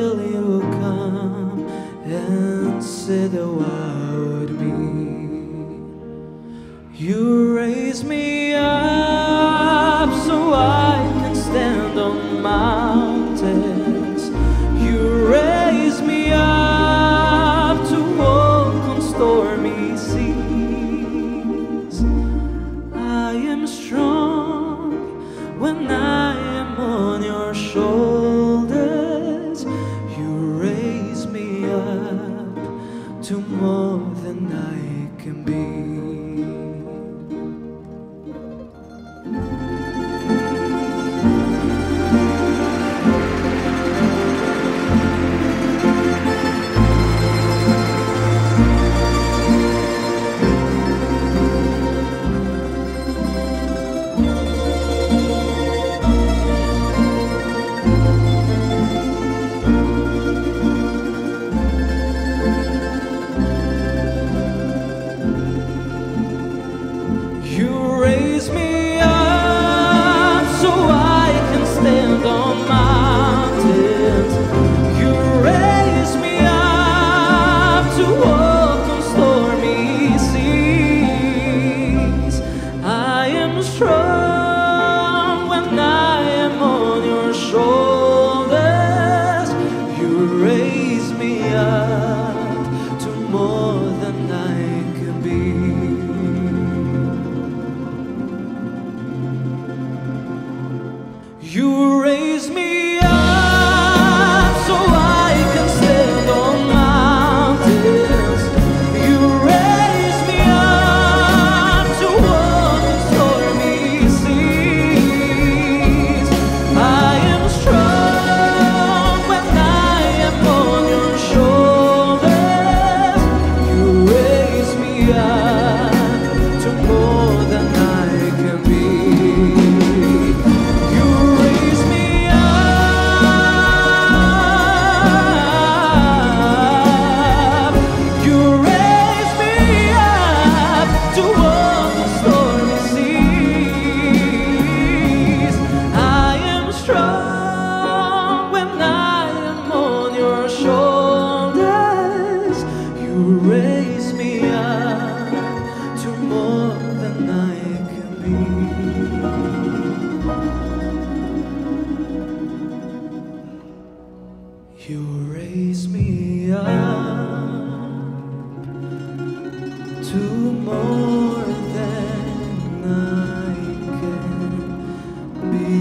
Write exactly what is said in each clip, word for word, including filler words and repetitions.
will you come and sit a while with me? You raise me up so I can stand on mountains. You raise me up to walk on stormy seas. I am strong when I am on your shoulders. You raise me up to more than I can be. You raise me up so I can stand on mountains. You raise me up to walk on stormy seas. I am strong when I am on your shoulders. You raise me up to more than I can be. You raise me up so I can stand on mountains. You raise me up to walk on stormy seas. I am strong when I am on your shoulders. You raise me up to more than I can be. You raise me up to more than I can be. You raise me up to more than I can be.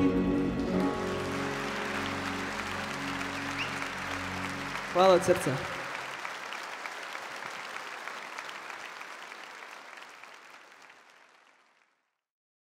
Hvala od srca.